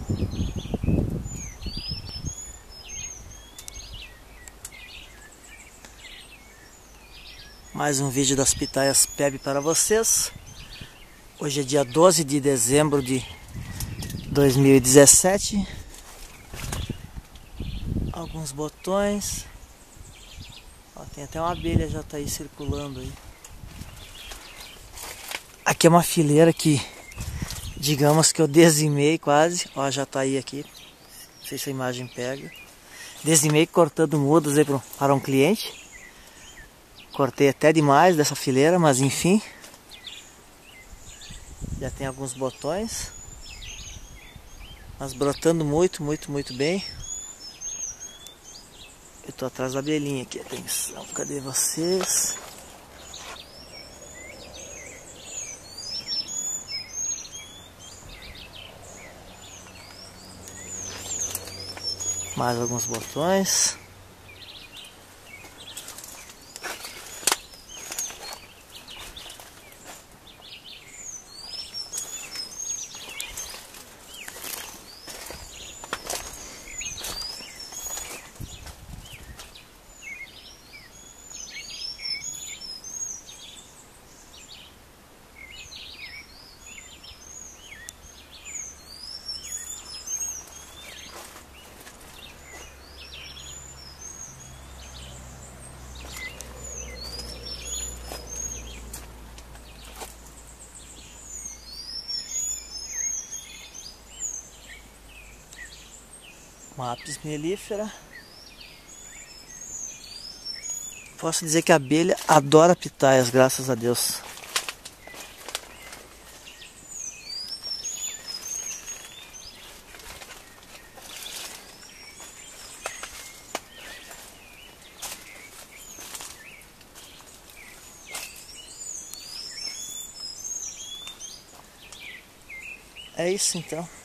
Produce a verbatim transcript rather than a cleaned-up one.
Mais um vídeo das pitaias Pebe para vocês. Hoje é dia doze de dezembro de dois mil e dezessete. Alguns botões. Ó, tem até uma abelha já tá aí circulando aí. Aqui é uma fileira que, digamos que eu dizimei quase. Ó, já tá aí aqui. Não sei se a imagem pega. Dizimei cortando mudas aí para um cliente. Cortei até demais dessa fileira, mas enfim. Já tem alguns botões. Mas brotando muito, muito, muito bem. Eu tô atrás da abelhinha aqui. Atenção, cadê vocês? Mais alguns botões. Uma apis mellifera. Posso dizer que a abelha adora pitaias, graças a Deus. É isso então.